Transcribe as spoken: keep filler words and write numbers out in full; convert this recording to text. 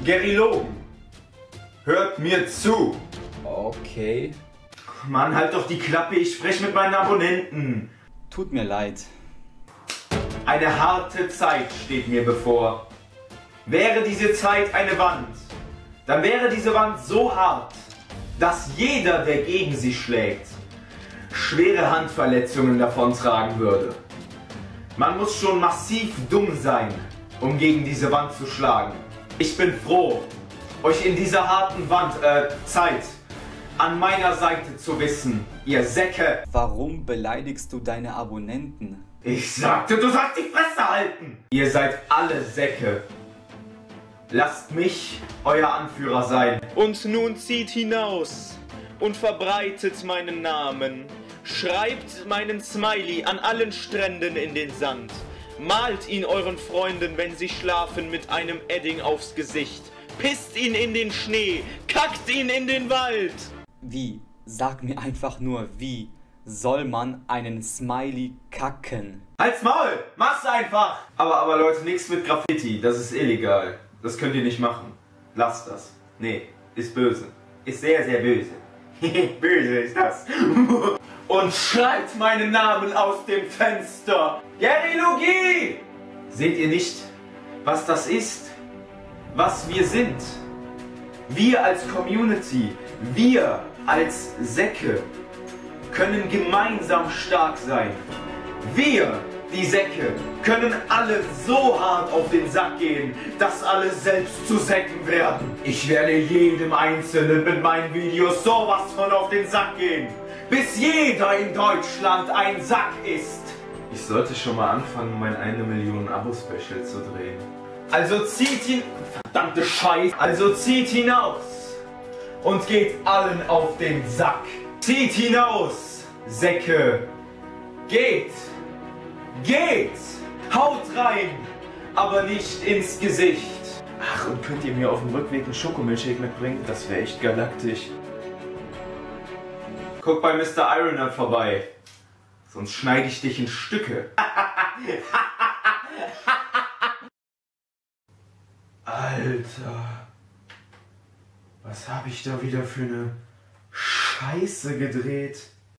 Gerilogen, hört mir zu. Okay. Mann, halt doch die Klappe, ich spreche mit meinen Abonnenten. Tut mir leid. Eine harte Zeit steht mir bevor. Wäre diese Zeit eine Wand, dann wäre diese Wand so hart, dass jeder, der gegen sie schlägt, schwere Handverletzungen davontragen würde. Man muss schon massiv dumm sein, um gegen diese Wand zu schlagen. Ich bin froh, euch in dieser harten Wand, äh, Zeit an meiner Seite zu wissen, ihr Säcke. Warum beleidigst du deine Abonnenten? Ich sagte, du sollst die Fresse halten! Ihr seid alle Säcke. Lasst mich euer Anführer sein. Und nun zieht hinaus und verbreitet meinen Namen. Schreibt meinen Smiley an allen Stränden in den Sand. Malt ihn euren Freunden, wenn sie schlafen, mit einem Edding aufs Gesicht. Pisst ihn in den Schnee, kackt ihn in den Wald. Wie? Sag mir einfach nur, wie soll man einen Smiley kacken? Halt's Maul! Mach's einfach! Aber, aber Leute, nichts mit Graffiti. Das ist illegal. Das könnt ihr nicht machen. Lasst das. Nee, ist böse. Ist sehr, sehr böse. Böse ist das. Und schreit meinen Namen aus dem Fenster. Gerilogie! Seht ihr nicht, was das ist? Was wir sind? Wir als Community, wir als Säcke können gemeinsam stark sein. Wir, die Säcke, können alle so hart auf den Sack gehen, dass alle selbst zu Säcken werden. Ich werde jedem Einzelnen mit meinen Videos sowas von auf den Sack gehen, bis jeder in Deutschland ein Sack ist. Ich sollte schon mal anfangen, mein eine Million Abo-Special zu drehen. Also zieht ihn... Verdammte Scheiße! Also zieht hinaus und geht allen auf den Sack. Zieht hinaus, Säcke! Geht! Geht! Haut rein! Aber nicht ins Gesicht! Ach, und könnt ihr mir auf dem Rückweg einen Schokomilchshake mitbringen? Das wäre echt galaktisch. Guck bei Mister Ironheart vorbei. Sonst schneide ich dich in Stücke. Alter. Was habe ich da wieder für eine Scheiße gedreht?